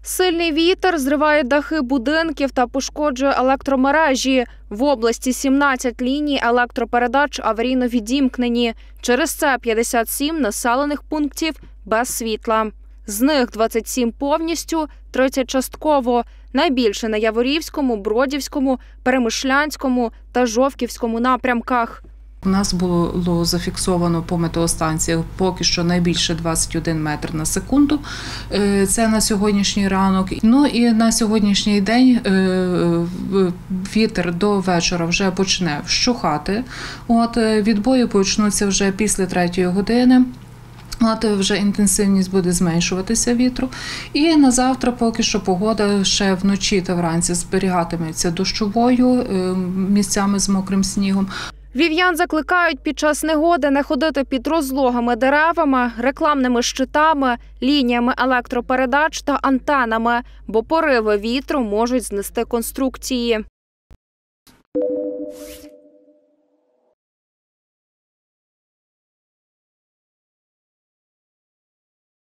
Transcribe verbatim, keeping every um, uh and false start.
Сильний вітер зриває дахи будинків та пошкоджує електромережі. В області сімнадцять ліній електропередач аварійно відімкнені. Через це п'ятдесят сім населених пунктів без світла. З них двадцять сім повністю, тридцять частково. Найбільше на Яворівському, Бродівському, Перемишлянському та Жовківському напрямках. У нас було зафіксовано по метеостанціях поки що найбільше двадцять один метр на секунду. Це на сьогоднішній ранок. Ну і на сьогоднішній день вітер до вечора вже почне вщухати. От, відбої почнуться вже після третьої години. От вже інтенсивність буде зменшуватися вітру. І на завтра поки що погода ще вночі та вранці зберігатиметься дощовою, місцями з мокрим снігом. Вів'ян закликають під час негоди не ходити під розлогими деревами, рекламними щитами, лініями електропередач та антенами, бо пориви вітру можуть знести конструкції.